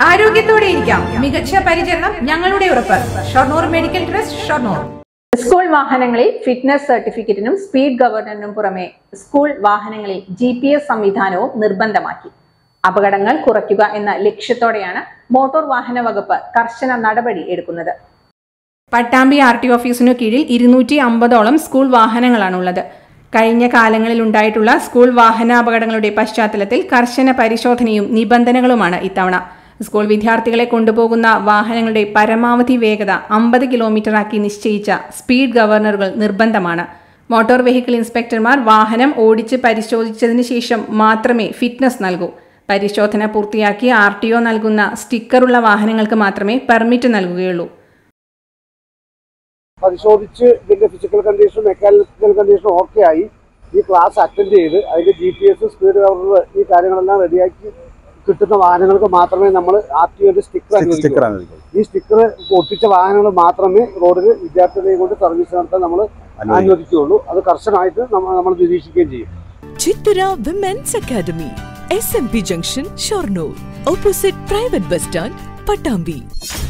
ആരോഗ്യത്തോടെ ഇരിക്കാം. മികച്ച പരിചരണം ഞങ്ങളുടെ ഉറപ്പ്. Shoranur medical trust, Shoranur. School വാഹനങ്ങളിൽ ഫിറ്റ്നസ് സർട്ടിഫിക്കറ്റിനും സ്പീഡ് ഗവർണറിനും പുറമെ സ്കൂൾ വാഹനങ്ങളിൽ GPS സംവിധാനവും നിർബന്ധമാക്കി. അപകടങ്ങൾ കുറയ്ക്കുക എന്ന ലക്ഷ്യത്തോടെയാണ് മോട്ടോർ വാഹന വകുപ്പ് കർശന നടപടി എടുക്കുന്നത്. പട്ടാമ്പി RT ഓഫീസിനു കീഴിൽ 250ഓളം സ്കൂൾ വാഹനങ്ങളാണുള്ളത്. കഴിഞ്ഞ കാലങ്ങളിൽ ഉണ്ടായിട്ടുള്ള സ്കൂൾ വാഹനാപകടങ്ങളുടെ പശ്ചാത്തലത്തിൽ കർശന പരിശോധനയും നിബന്ധനകളുമാണ് ഇത്തവണ. സ്കൂൾ വിദ്യാർത്ഥികളെ കൊണ്ടുപോകുന്ന വാഹനങ്ങളുടെ പരമാവധി വേഗത 50 കിലോമീറ്ററാക്കി നിശ്ചയിച്ച സ്പീഡ് ഗവർണറുകൾ നിർബന്ധമാണ്. മോട്ടോർ വെഹിക്കിൾ ഇൻസ്പെക്ടർമാർ വാഹനം ഓടിച്ച് പരിശോധിച്ചതിന് ശേഷം മാത്രമേ ഫിറ്റ്നസ് നൽകൂ. പരിശോധന പൂർത്തിയാക്കി RTO നൽകുന്ന സ്റ്റിക്കറുള്ള വാഹനങ്ങൾക്ക് മാത്രമേ പെർമിറ്റ് നൽകുകയുള്ളൂ. പരിശോധിച്ച് ഇതിന്റെ ഫിസിക്കൽ കണ്ടീഷനും മെക്കാനിക്കൽ കണ്ടീഷനും ഓക്കെ ആയി ഈ ക്ലാസ് അറ്റൻഡ് ചെയ്ത് അതിന്റെ GPS, സ്പീഡ് ഗവർണർ ഈ കാര്യങ്ങളെല്ലാം റെഡിയാക്കി കിട്ടുന്ന വാഹനങ്ങൾക്ക് മാത്രമേ നമ്മൾ RTOയുടെ സ്റ്റിക്കർ അനുവദിക്കൂ. ഈ സ്റ്റിക്കർ ഒട്ടിച്ച വാഹനങ്ങൾ മാത്രമേ റോഡിൽ വിദ്യാർത്ഥികളെ കൊണ്ട് സർവീസ് നടത്താൻ നമ്മൾ അനുവദിക്കുകയുള്ളൂ. അത് കർശനമായിട്ട് നമ്മൾ നിരീക്ഷിക്കുകയും ചെയ്യും. Chithara women's academy, SMP junction, Shoranur, opposite private bus stand, Pattambi.